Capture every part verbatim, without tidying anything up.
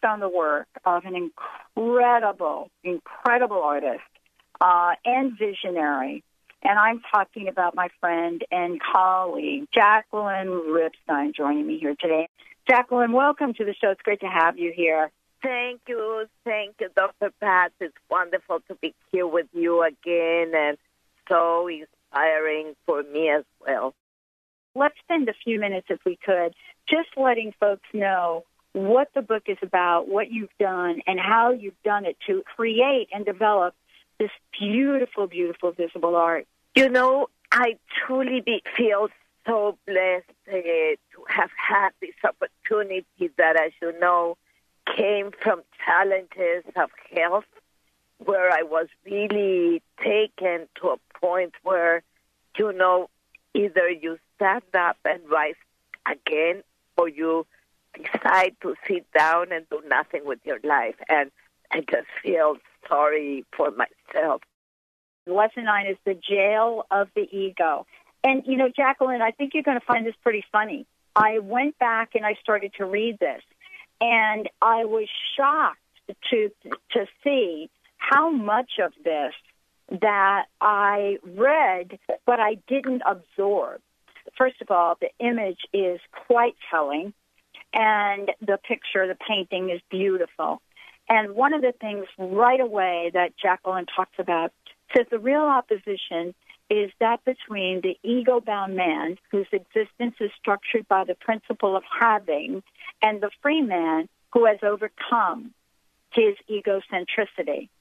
on the work of an incredible, incredible artist uh, and visionary. And I'm talking about my friend and colleague, Jacqueline Ripstein, joining me here today. Jacqueline, welcome to the show. It's great to have you here. Thank you. Thank you, Doctor Pat. It's wonderful to be here with you again, and so inspiring for me as well. Let's spend a few minutes, if we could, just letting folks know what the book is about, what you've done, and how you've done it to create and develop this beautiful, beautiful visible art. You know, I truly be, feel so blessed uh, to have had this opportunity that, as you know, came from challenges of health, where I was really taken to a point where, you know, either you stand up and rise again, or you decide to sit down and do nothing with your life. And I just feel sorry for myself. Lesson nine is the jail of the ego. And, you know, Jacqueline, I think you're going to find this pretty funny. I went back and I started to read this, and I was shocked to to see how much of this that I read, but I didn't absorb. First of all, the image is quite telling, and the picture, the painting is beautiful. And one of the things right away that Jacqueline talks about says the real opposition is that between the ego-bound man, whose existence is structured by the principle of having, and the free man who has overcome his egocentricity.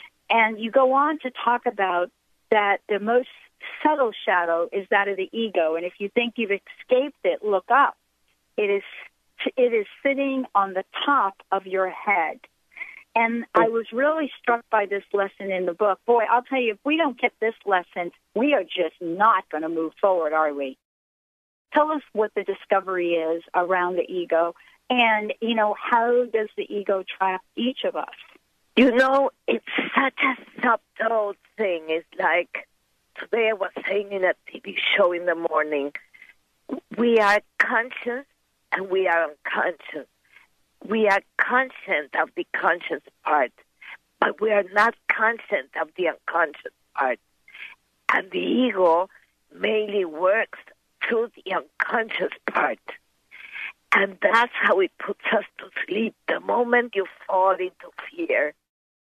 And you go on to talk about that the most subtle shadow is that of the ego. And if you think you've escaped it, look up. It is it is sitting on the top of your head. And I was really struck by this lesson in the book. Boy, I'll tell you, if we don't get this lesson, we are just not going to move forward, are we? Tell us what the discovery is around the ego, and, you know, how does the ego trap each of us? You know, it's such a subtle thing. It's like, today I was saying in a T V show in the morning, we are conscious and we are unconscious. We are conscious of the conscious part, but we are not conscious of the unconscious part. And the ego mainly works through the unconscious part. And that's how it puts us to sleep. The moment you fall into fear,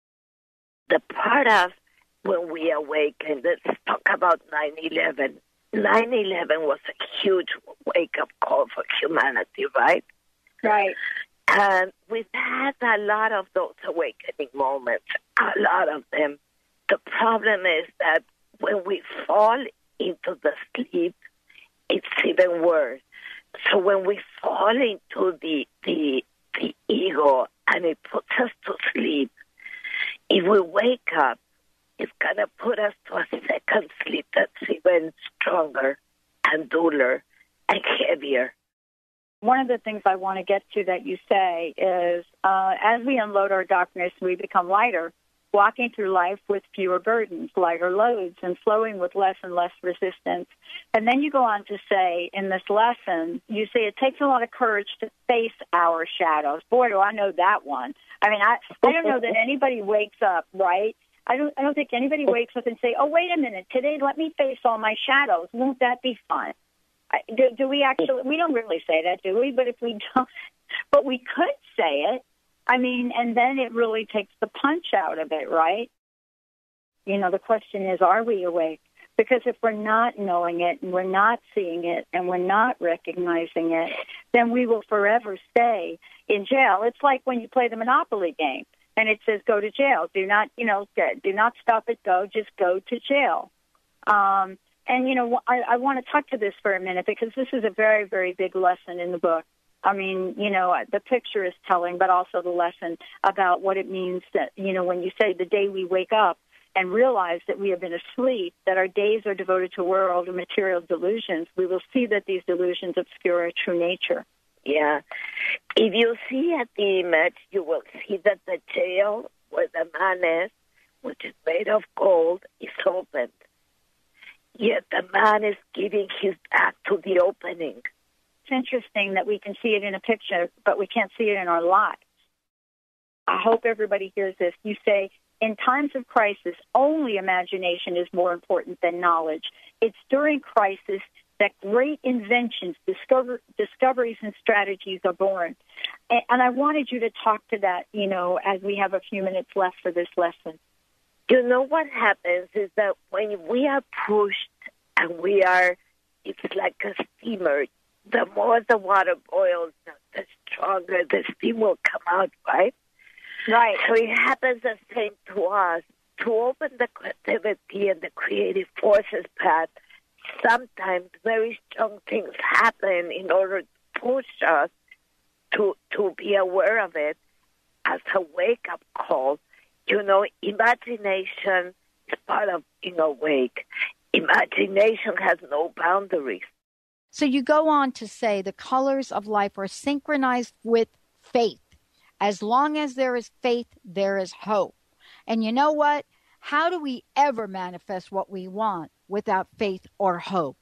the part of when we awaken, let's talk about nine eleven. nine eleven was a huge wake-up call for humanity, right? Right. And we've had a lot of those awakening moments, a lot of them. The problem is that when we fall into the sleep, it's even worse. So when we fall into the, the, the ego and it puts us to sleep, if we wake up, it's going to put us to a second sleep that's even stronger and duller and heavier. One of the things I want to get to that you say is, uh, as we unload our darkness, we become lighter, walking through life with fewer burdens, lighter loads, and flowing with less and less resistance. And then you go on to say, in this lesson, you say it takes a lot of courage to face our shadows. Boy, do I know that one. I mean, I, I don't know that anybody wakes up, right? I don't, I don't think anybody wakes up and say, oh, wait a minute, today let me face all my shadows. Won't that be fun? I, do, do we actually, we don't really say that, do we? But if we don't, but we could say it. I mean, and then it really takes the punch out of it, right? You know, the question is, are we awake? Because if we're not knowing it and we're not seeing it and we're not recognizing it, then we will forever stay in jail. It's like when you play the Monopoly game and it says go to jail. Do not, you know, do not stop at go, just go to jail. Um, and, you know, I, I want to talk to this for a minute because this is a very, very big lesson in the book. I mean, you know, the picture is telling, but also the lesson about what it means that, you know, when you say the day we wake up and realize that we have been asleep, that our days are devoted to world and material delusions, we will see that these delusions obscure our true nature. Yeah. If you see at the image, you will see that the jail where the man is, which is made of gold, is opened. Yet the man is giving his back to the opening. It's interesting that we can see it in a picture, but we can't see it in our lives. I hope everybody hears this. You say, in times of crisis, only imagination is more important than knowledge. It's during crisis that great inventions, discover, discoveries, and strategies are born. And, and I wanted you to talk to that, you know, as we have a few minutes left for this lesson. You know what happens is that when we are pushed and we are, it's like a steamer, the more the water boils, the stronger the steam will come out, right? Right. So it happens the same to us. To open the creativity and the creative forces path, sometimes very strong things happen in order to push us to to be aware of it as a wake-up call. You know, imagination is part of being awake. Imagination has no boundaries. So you go on to say the colors of life are synchronized with faith. As long as there is faith, there is hope. And you know what? How do we ever manifest what we want without faith or hope?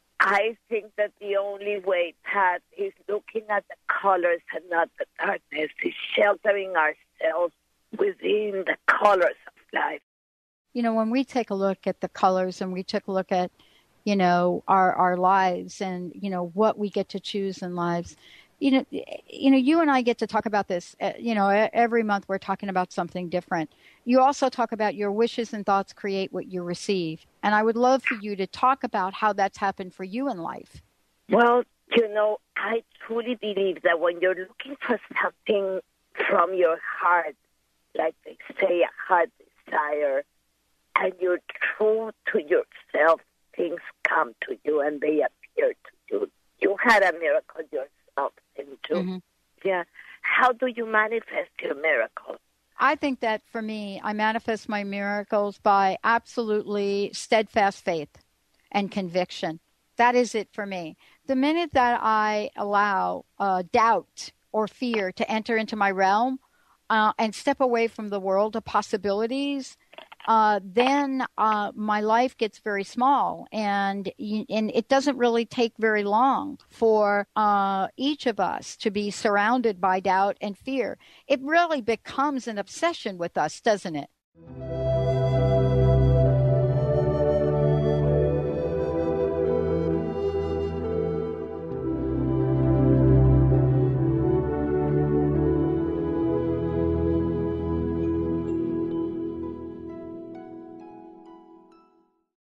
I think that the only way, Pat, is looking at the colors and not the darkness, is sheltering ourselves within the colors of life. You know, when we take a look at the colors and we take a look at, you know, our, our lives and, you know, what we get to choose in lives, you know, you know, you and I get to talk about this, uh, you know, every month we're talking about something different. You also talk about your wishes and thoughts create what you receive. And I would love for you to talk about how that's happened for you in life. Well, you know, I truly believe that when you're looking for something from your heart, like they say, a heart desire, and you're true to yourself, things come to you and they appear to you. You had a miracle yourself, didn't you? Mm-hmm. Yeah. How do you manifest your miracle? I think that for me, I manifest my miracles by absolutely steadfast faith and conviction. That is it for me. The minute that I allow uh, doubt or fear to enter into my realm uh, and step away from the world of possibilities, uh, then uh, my life gets very small. And, and it doesn't really take very long for uh, each of us to be surrounded by doubt and fear. It really becomes an obsession with us, doesn't it?